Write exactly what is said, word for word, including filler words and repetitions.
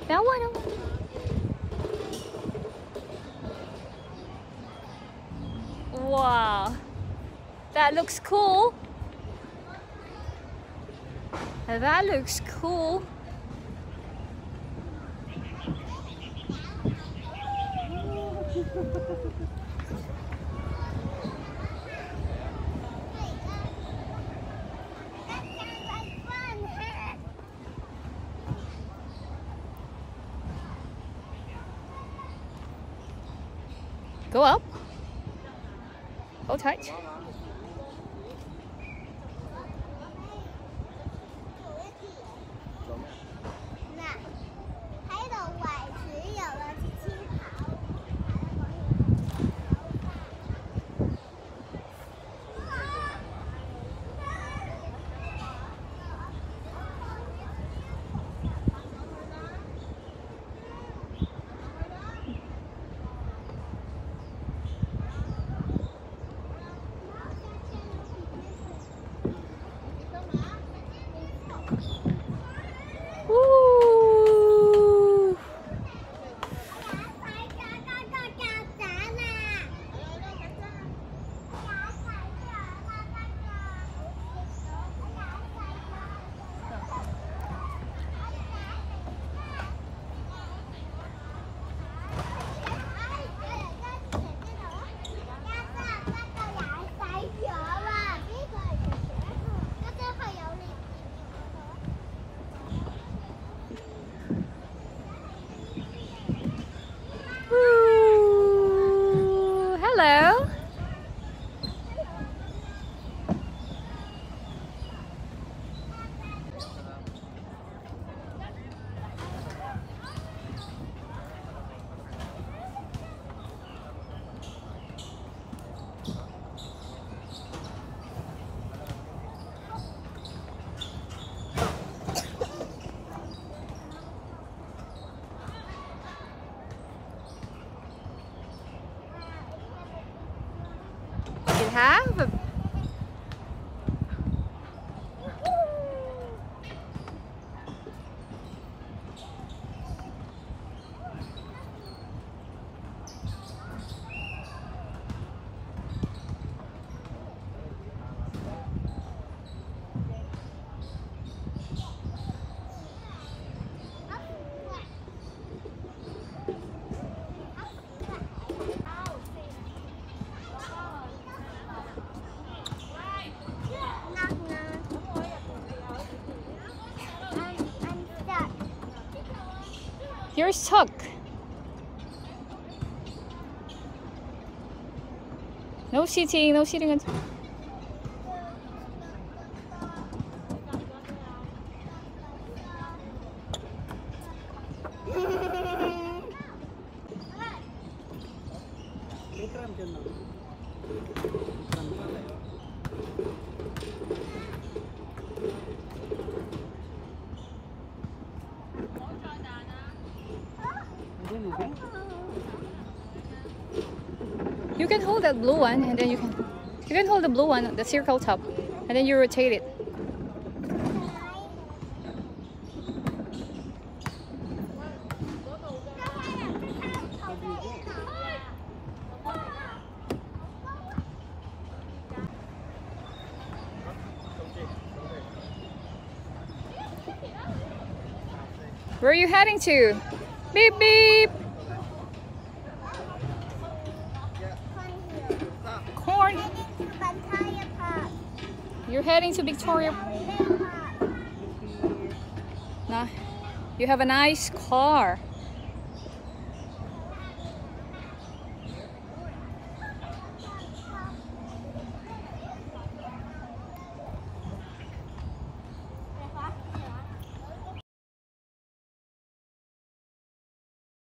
That one. Wow, that looks cool. That looks cool. Go up. Hold tight. Hello. You have a You're stuck. No sitting, no sitting. You can hold that blue one, and then you can you can hold the blue one, the circle top, and then you rotate it. Where are you heading to? Beep beep. Corn. You're heading to Victoria. Nah, you have a nice car.